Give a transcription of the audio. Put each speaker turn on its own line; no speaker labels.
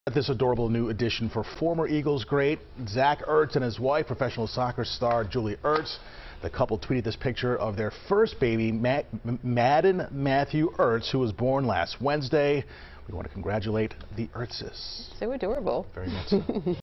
This adorable new addition for former Eagles great Zach Ertz and his wife, professional soccer star Julie Ertz. The couple tweeted this picture of their first baby, Madden Matthew Ertz, who was born last Wednesday. We want to congratulate the Ertzes.
So adorable.
Very much so.